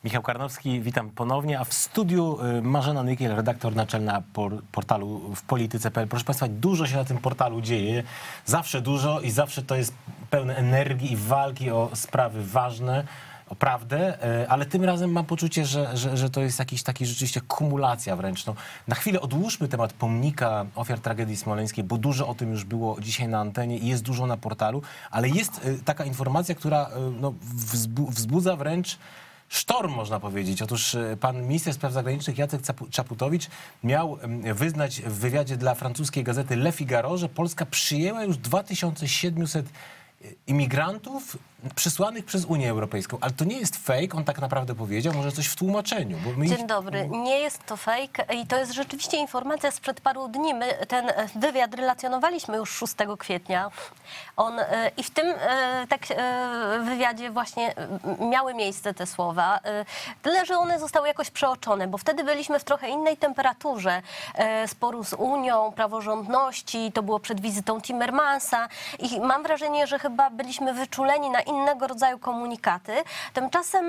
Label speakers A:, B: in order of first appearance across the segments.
A: Michał Karnowski, witam ponownie, a w studiu Marzena Nykiel, redaktor naczelna portalu w polityce.pl. Proszę Państwa, dużo się na tym portalu dzieje, zawsze dużo i zawsze to jest pełne energii i walki o sprawy ważne, o prawdę, ale tym razem mam poczucie, że to jest jakiś taki rzeczywiście kumulacja wręcz. No, na chwilę odłóżmy temat pomnika ofiar tragedii smoleńskiej, bo dużo o tym już było dzisiaj na antenie i jest dużo na portalu, ale jest taka informacja, która no, wzbudza wręcz sztorm, można powiedzieć. Otóż pan minister spraw zagranicznych Jacek Czaputowicz miał wyznać w wywiadzie dla francuskiej gazety Le Figaro, że Polska przyjęła już 2700 imigrantów przysłanych przez Unię Europejską. Ale to nie jest fake, on tak naprawdę powiedział, może coś w tłumaczeniu. Bo my
B: Dzień dobry, nie jest to fake i to jest rzeczywiście informacja sprzed paru dni. My ten wywiad relacjonowaliśmy już 6 kwietnia. I w tym wywiadzie właśnie miały miejsce te słowa. Tyle, że one zostały jakoś przeoczone, bo wtedy byliśmy w trochę innej temperaturze sporu z Unią, praworządności, to było przed wizytą Timmermansa i mam wrażenie, że chyba byliśmy wyczuleni na innego rodzaju komunikaty. Tymczasem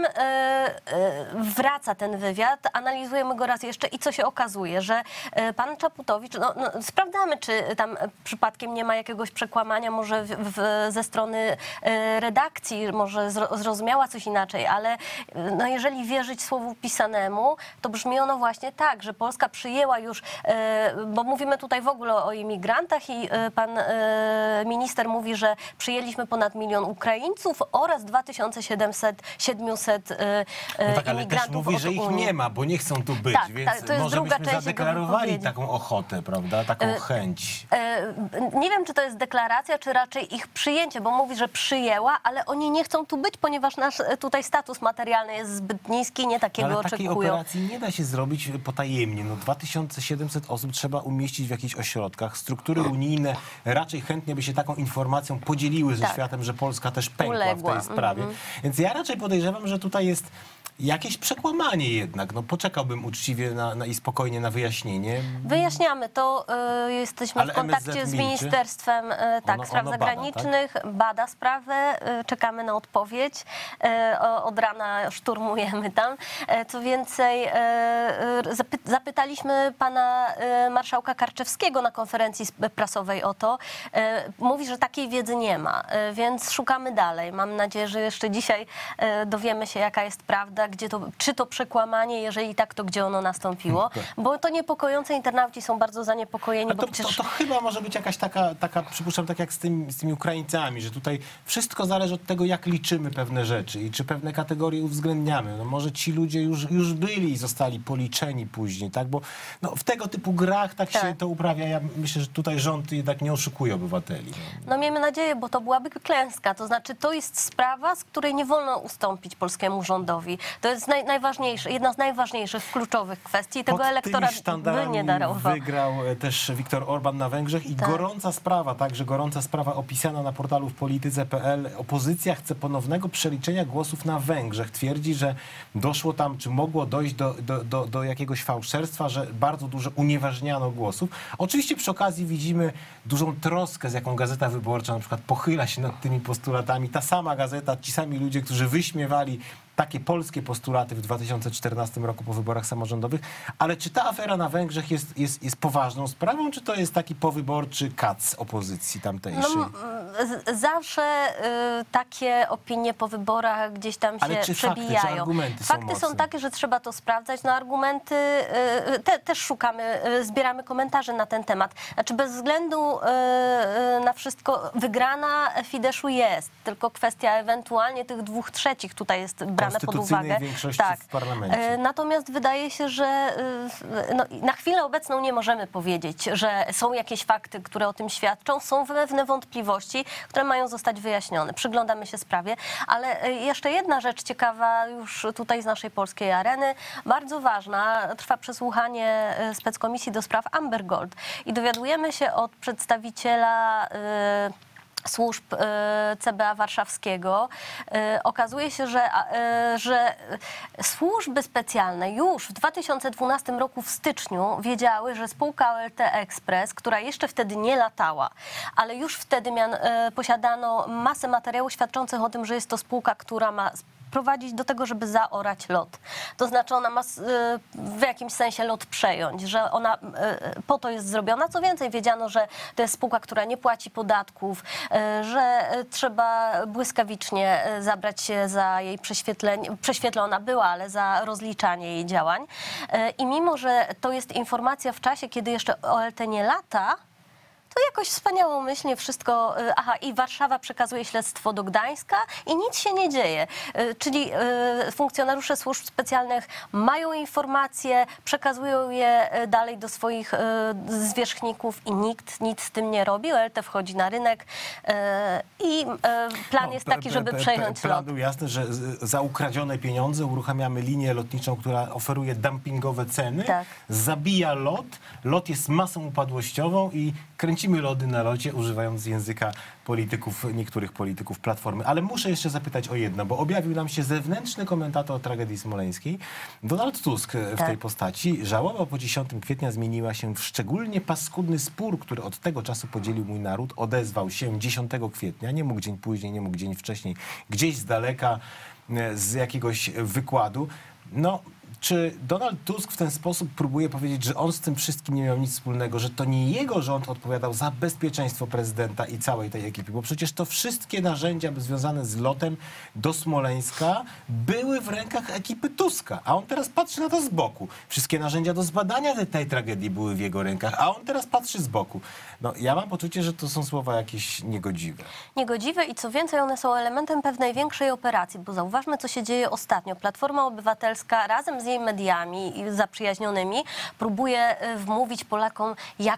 B: wraca ten wywiad, analizujemy go raz jeszcze i co się okazuje, że pan Czaputowicz, sprawdzamy, czy tam przypadkiem nie ma jakiegoś przekłamania, może ze strony redakcji, może zrozumiała coś inaczej, ale no, jeżeli wierzyć słowu pisanemu, to brzmi ono właśnie tak, że Polska przyjęła już, bo mówimy tutaj w ogóle o imigrantach i pan minister mówi, że przyjęliśmy ponad 1 000 000 Ukraińców oraz 2700
A: no tak, ale też mówi, że ich nie ma, bo nie chcą tu być,
B: tak,
A: więc
B: to jest
A: może
B: druga
A: byśmy
B: część
A: zadeklarowali taką ochotę, prawda, taką chęć.
B: Nie wiem, czy to jest deklaracja, czy raczej ich przyjęcie, bo mówi, że przyjęła, ale oni nie chcą tu być, ponieważ nasz tutaj status materialny jest zbyt niski, nie takiego
A: ale
B: oczekują.
A: takiej operacji nie da się zrobić potajemnie. No 2700 osób trzeba umieścić w jakichś ośrodkach. Struktury unijne raczej chętnie by się taką informacją podzieliły ze światem, że Polska też pękła w tej sprawie. Więc ja raczej podejrzewam, że tutaj jest jakieś przekłamanie jednak. No poczekałbym uczciwie i spokojnie na wyjaśnienie.
B: Wyjaśniamy to. Jesteśmy w kontakcie z Ministerstwem Spraw Zagranicznych. Bada sprawę. Czekamy na odpowiedź. Od rana szturmujemy tam. Co więcej, zapytaliśmy pana marszałka Karczewskiego na konferencji prasowej o to. Mówi, że takiej wiedzy nie ma, więc szukamy dalej. Mam nadzieję, że jeszcze dzisiaj dowiemy się, jaka jest prawda, czy to przekłamanie, jeżeli tak, to gdzie ono nastąpiło. Bo to niepokojące, internauci są bardzo zaniepokojeni. Bo
A: to chyba może być jakaś taka, przypuszczam, tak jak z tymi Ukraińcami, że tutaj wszystko zależy od tego, jak liczymy pewne rzeczy i czy pewne kategorie uwzględniamy. No może ci ludzie już byli i zostali policzeni później, tak? Bo no, w tego typu grach tak się to uprawia. Ja myślę, że tutaj rząd jednak nie oszukuje obywateli.
B: No miejmy nadzieję, bo to byłaby klęska. To znaczy, to jest sprawa, z której nie wolno ustąpić polskiemu rządowi. To jest jedna z najważniejszych, kluczowych kwestii. Tego elektorat by nie darował.
A: Wygrał też Viktor Orban na Węgrzech i gorąca sprawa, także gorąca sprawa opisana na portalu w polityce.pl. Opozycja chce ponownego przeliczenia głosów na Węgrzech. Twierdzi, że doszło tam, czy mogło dojść do jakiegoś fałszerstwa, że bardzo dużo unieważniano głosów. Oczywiście przy okazji widzimy dużą troskę, z jaką Gazeta Wyborcza na przykład pochyla się nad tymi postulatami. Ta sama gazeta, ci sami ludzie, którzy wyśmiewali takie polskie postulaty w 2014 roku po wyborach samorządowych. Ale czy ta afera na Węgrzech jest poważną sprawą, czy to jest taki powyborczy kac opozycji tamtejszej?
B: No, zawsze takie opinie po wyborach gdzieś tam się przebijają.
A: Czy argumenty
B: Fakty są takie, że trzeba to sprawdzać. No argumenty też szukamy, zbieramy komentarze na ten temat. Znaczy bez względu na wszystko wygrana Fideszu jest. Tylko kwestia ewentualnie tych 2/3 tutaj jest brana pod uwagę.
A: Większości w parlamencie.
B: Natomiast wydaje się, że na chwilę obecną nie możemy powiedzieć, że są jakieś fakty, które o tym świadczą. Są pewne wątpliwości, które mają zostać wyjaśnione. Przyglądamy się sprawie, ale jeszcze jedna rzecz ciekawa już tutaj z naszej polskiej areny, bardzo ważna. Trwa przesłuchanie speckomisji do spraw Amber Gold i dowiadujemy się od przedstawiciela służb CBA warszawskiego. Okazuje się, że służby specjalne już w 2012 roku w styczniu wiedziały, że spółka OLT Express, która jeszcze wtedy nie latała, ale już wtedy posiadano masę materiałów świadczących o tym, że jest to spółka, która ma prowadzić do tego, żeby zaorać LOT. To znaczy ona ma w jakimś sensie LOT przejąć, że ona po to jest zrobiona. Co więcej, wiedziano, że to jest spółka, która nie płaci podatków, że trzeba błyskawicznie zabrać się za jej prześwietlona była, ale za rozliczanie jej działań. I mimo, że to jest informacja w czasie, kiedy jeszcze OLT nie lata, to jakoś wspaniałomyślnie wszystko, i Warszawa przekazuje śledztwo do Gdańska i nic się nie dzieje. Czyli funkcjonariusze służb specjalnych mają informacje, przekazują je dalej do swoich zwierzchników i nikt nic z tym nie robi. OLT wchodzi na rynek i plan jest taki, żeby przejąć
A: plan
B: LOT.
A: był jasny, że za ukradzione pieniądze uruchamiamy linię lotniczą, która oferuje dumpingowe ceny,
B: Tak.
A: zabija LOT, LOT jest masą upadłościową i kręcimy lody na locie, używając języka niektórych polityków Platformy. Ale muszę jeszcze zapytać o jedno, bo objawił nam się zewnętrzny komentator tragedii smoleńskiej, Donald Tusk w tej postaci. Żałoba po 10 kwietnia zmieniła się w szczególnie paskudny spór, który od tego czasu podzielił mój naród. Odezwał się 10 kwietnia, nie mógł dzień później, nie mógł dzień wcześniej, gdzieś z daleka, z jakiegoś wykładu. No, czy Donald Tusk w ten sposób próbuje powiedzieć, że on z tym wszystkim nie miał nic wspólnego, że to nie jego rząd odpowiadał za bezpieczeństwo prezydenta i całej tej ekipy? Bo przecież to wszystkie narzędzia związane z lotem do Smoleńska były w rękach ekipy Tuska, a on teraz patrzy na to z boku. Wszystkie narzędzia do zbadania tej tragedii były w jego rękach, a on teraz patrzy z boku. No, ja mam poczucie, że to są słowa jakieś niegodziwe.
B: Niegodziwe i co więcej, one są elementem pewnej większej operacji, bo zauważmy, co się dzieje ostatnio. Platforma Obywatelska razem z jej mediami zaprzyjaźnionymi próbuje wmówić Polakom,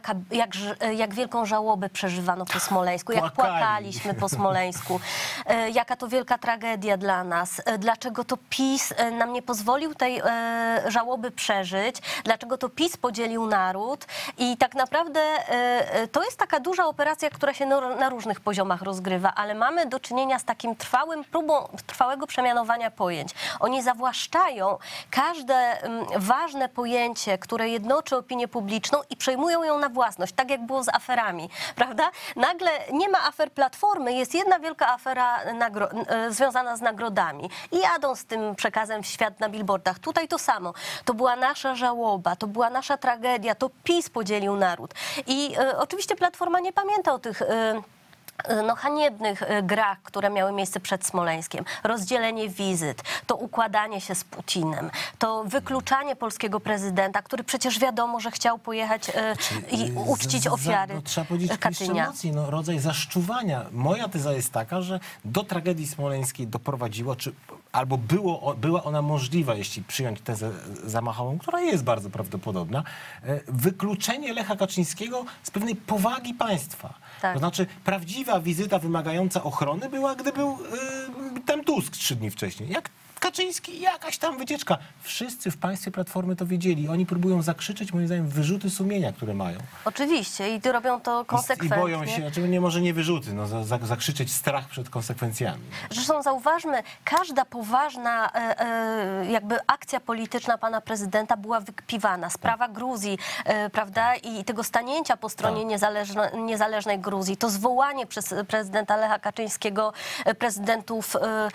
B: jak wielką żałobę przeżywano po Smoleńsku, jak płakaliśmy po Smoleńsku, jaka to wielka tragedia dla nas, dlaczego to PiS nam nie pozwolił tej żałoby przeżyć, dlaczego to PiS podzielił naród i tak naprawdę to jest taka duża operacja, która się na różnych poziomach rozgrywa, ale mamy do czynienia z takim próbą trwałego przemianowania pojęć. Oni zawłaszczają każde ważne pojęcie, które jednoczy opinię publiczną i przejmują ją na własność, tak jak było z aferami, prawda? Nagle nie ma afer Platformy, jest jedna wielka afera związana z nagrodami i jadą z tym przekazem w świat na billboardach. Tutaj to samo. To była nasza żałoba, to była nasza tragedia, to PiS podzielił naród. I oczywiście Platforma nie pamięta o tych haniebnych grach, które miały miejsce przed Smoleńskiem. Rozdzielenie wizyt, to układanie się z Putinem, to wykluczanie polskiego prezydenta, który przecież wiadomo, że chciał pojechać i uczcić ofiary
A: trzeba powiedzieć
B: Katynia.
A: emocji, rodzaj zaszczuwania. Moja teza jest taka, że do tragedii smoleńskiej doprowadziło, albo była ona możliwa, jeśli przyjąć tezę zamachową, która jest bardzo prawdopodobna, wykluczenie Lecha Kaczyńskiego z pewnej powagi państwa.
B: Tak.
A: To znaczy prawdziwa wizyta wymagająca ochrony była, gdy był tam Tusk 3 dni wcześniej. Jak Kaczyński, jakaś tam wycieczka. Wszyscy w państwie Platformy to wiedzieli. Oni próbują zakrzyczeć, moim zdaniem, wyrzuty sumienia, które mają.
B: Oczywiście i robią to konsekwentnie.
A: I boją się, może nie wyrzuty, zakrzyczeć strach przed konsekwencjami.
B: Zresztą zauważmy, każda poważna jakby akcja polityczna pana prezydenta była wykpiwana. Sprawa Gruzji, prawda, i tego stanięcia po stronie niezależnej Gruzji, to zwołanie przez prezydenta Lecha Kaczyńskiego prezydentów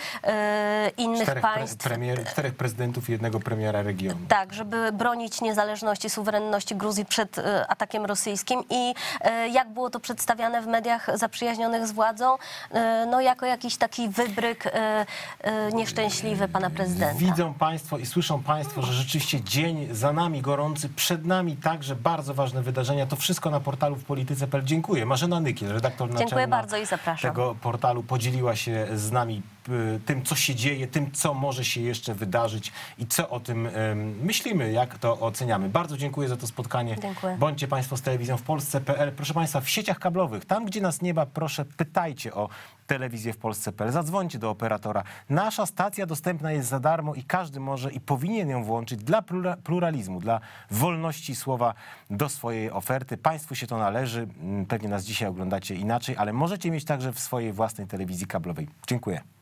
B: innych państw.
A: 4 prezydentów i 1 premiera regionu.
B: Tak, żeby bronić niezależności, suwerenności Gruzji przed atakiem rosyjskim i jak było to przedstawiane w mediach zaprzyjaźnionych z władzą, jako jakiś taki wybryk nieszczęśliwy pana prezydenta.
A: Widzą państwo i słyszą państwo, że rzeczywiście dzień za nami gorący, przed nami także bardzo ważne wydarzenia. To wszystko na portalu w polityce.pl. Dziękuję. Marzena Nykiel, redaktor naczelna
B: Dziękuję bardzo i zapraszam.
A: Tego portalu, podzieliła się z nami tym, co się dzieje, tym, co może się jeszcze wydarzyć i co o tym myślimy, jak to oceniamy. Bardzo dziękuję za to spotkanie.
B: Dziękuję.
A: Bądźcie państwo z telewizją w Polsce.pl. Proszę państwa, w sieciach kablowych, tam gdzie nas nie ma, proszę pytajcie o telewizję w Polsce.pl. Zadzwońcie do operatora. Nasza stacja dostępna jest za darmo i każdy może i powinien ją włączyć dla pluralizmu, dla wolności słowa do swojej oferty. Państwu się to należy. Pewnie nas dzisiaj oglądacie inaczej, ale możecie mieć także w swojej własnej telewizji kablowej. Dziękuję.